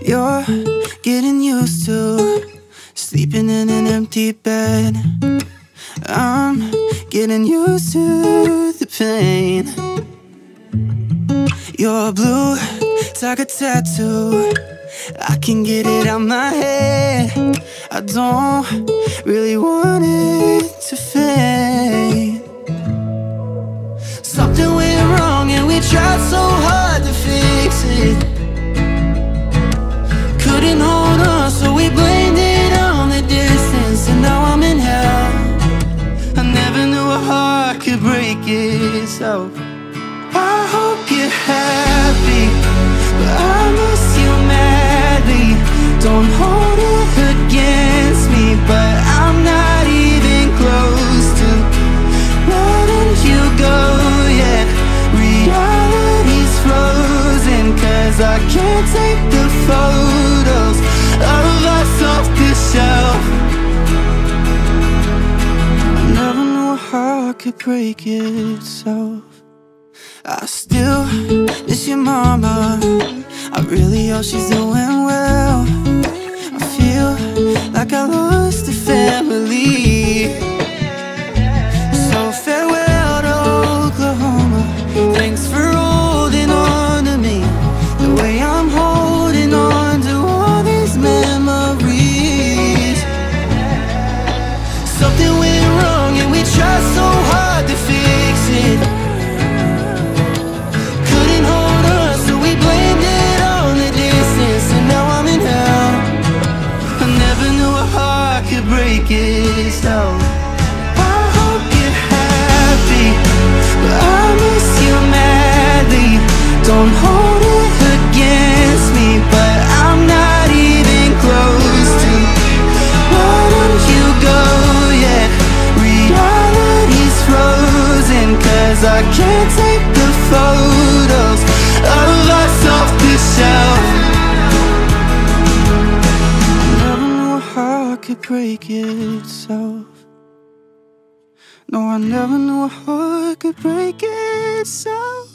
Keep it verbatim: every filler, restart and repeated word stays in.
You're getting used to sleeping in an empty bed. I'm getting used to the pain. You're blue, it's like a tattoo. I can get it out my head. I don't really want it to fade. Something went wrong and we tried so hard to fix it. Couldn't hold on, so we blamed it on the distance. And now I'm in hell. I never knew a heart could break itself. I hope you're happy, but I miss you madly. Don't hold it against me, but I'm not even close to letting you go yet. Reality's frozen, cause I can't take the photos of us off the shelf. I never knew a heart could break itself. I still miss your mama. I really hope she's doing well. I feel like I lost a family. So farewell to Oklahoma. Thanks for holding on to me the way I'm holding on to all these memories. Something went wrong and we tried so hard to fix it. Break itself. I hope you're happy, but I miss you madly. Don't hold it against me, but I'm not even close to letting you go yet. Reality's frozen, cause I can't take the photos of us off the shelf. Could break itself. No, I never knew a heart could break itself.